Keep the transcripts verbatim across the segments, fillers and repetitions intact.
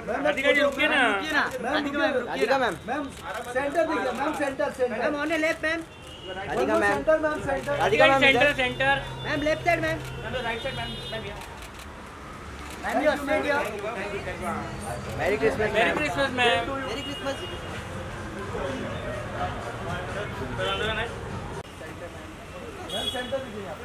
राधिका जी रुकिए ना, Radhika ma'am, ma'am centre देखिए ma'am, centre centre ma'am on left ma'am, Radhika ma'am, centre ma'am, centre Radhika ji centre centre ma'am left side ma'am, ma'am right side ma'am, ma'am ma'am you Australia, merry Christmas, merry Christmas ma'am, merry Christmas, ma'am centre देखिए आप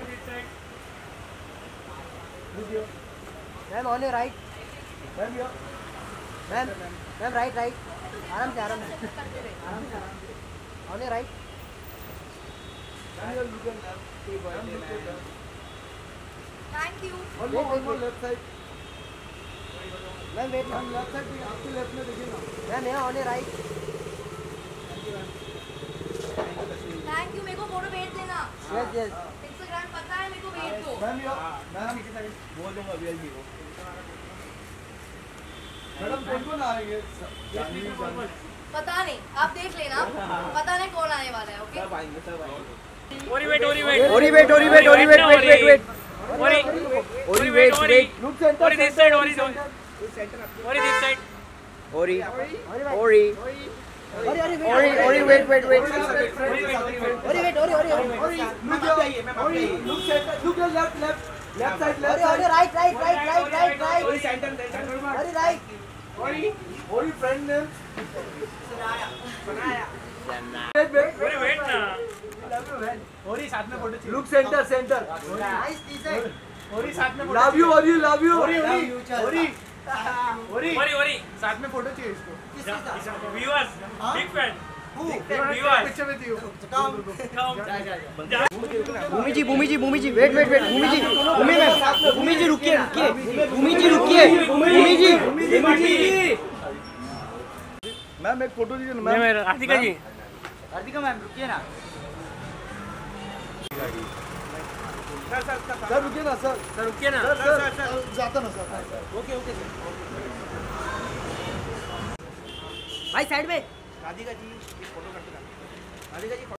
video ma'am on right, ma'am yo ma'am ma'am right right, आराम से आराम से आराम से on right, ma'am yo look eight thank you. One more one more left side ma'am wait ma'am, left side पे आपके लेफ्ट में देखिए ना मैम यहाँ ऑन राइट, थैंक यू। मेरे को फोटो भेज देना। यस यस, इंस्टाग्राम पता है मेरे को, भेज दो। मैम यो मैम बोल दूंगा वीआईपी को मैडम कौन कौन आएंगे जानवी जानवी पता नहीं, आप देख लेना, पता नहीं कौन आने वाला है। ओके सब आएंगे सब आएंगे ओरी wait Orry wait Orry wait Orry wait Orry wait wait wait wait, Orry Orry wait wait, look centre Orry this side Orry centre Orry this side Orry Orry Orry Orry Orry Orry wait wait wait, Orry wait Orry Orry Orry, look जाइए मैम, आप जाइए look centre look left left left side left Orry Orry right right right right right right, Orry centre centre Orry right, Orry Orry friend name बनाया ओरी wait ना, ओरी साथ में photo चाहिए, look centre centre nice teacher, Orry साथ में love you Orry love you Orry Orry Orry Orry Orry ओरी साथ में फोटो चाहिए इसको viewers big fan viewers picture में दियो Bhumi ji Bhumi ji Bhumi ji wait wait wait, Bhumi ji Bhumi ma'am, Bhumi ji रुकिए रुकिए, भूमि जी रुकिए, भूमि जी, मैम एक फोटो दीजिए ना ma'am ma'am, Radhika ji Radhika ma'am रुकिए ना, सर सर सर रुकिए ना सर सर रुकिए ना, सर सर जाता ना सर ओके ओके भाई साइड में, राधिका जी फोटो करते राधिका जी